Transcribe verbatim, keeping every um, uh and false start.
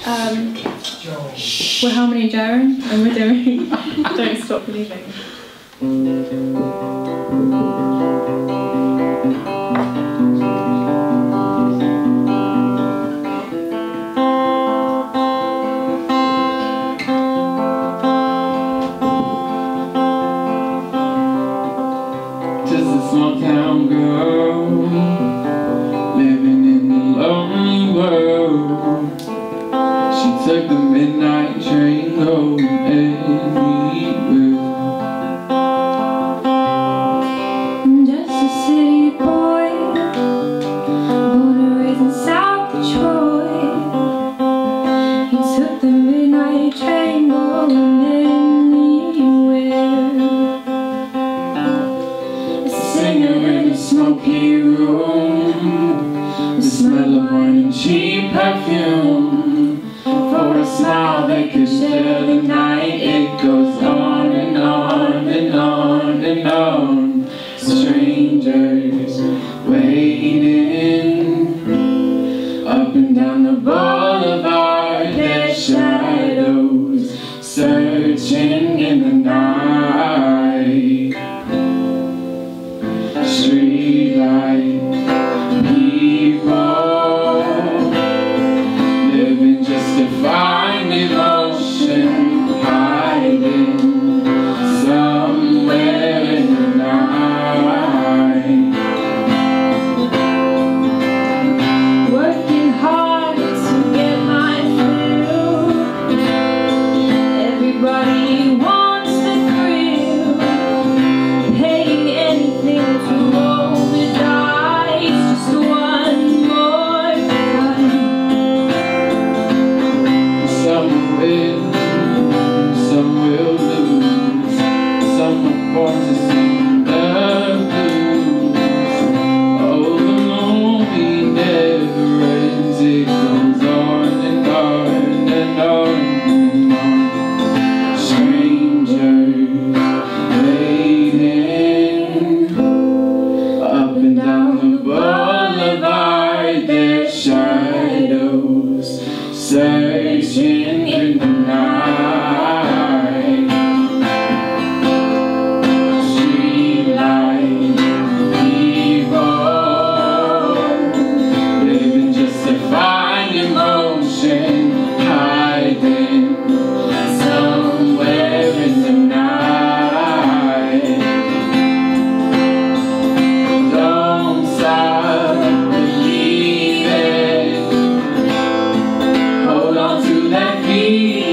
Um, we're harmony Jeran, and we're doing Don't Stop Believing. Just a small town girl living in a lonely world. She took the midnight train home anywhere. Just a city boy, born and raised in South Detroit. He took the midnight train going anywhere. A singer in a smoky room, the smell of wine and cheap perfume. For a smile that could share the night, it goes on and on and on and on. Strangers waiting up and down the boulevard, their shadows searching in the night. Streetlight people living just to find emotion, hiding somewhere in the night. Working hard to get my fill. Everybody wants the thrill, paying anything to roll the dice just one more time. Some will win, some will lose. Some are born to sing the blues. Oh, the movie never ends. It goes on and on and on and on. Strangers waiting up and down the boulevard, their shadows searching in the night. Streetlight people living just to find emotion, hiding somewhere in the night. Don't stop believing. Hold on to that feeling.